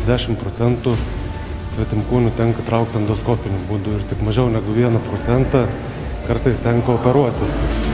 90% svetimkūnių tenka traukti endoskopiniu būdu ir tik mažiau negu 1% kartais tenka operuoti.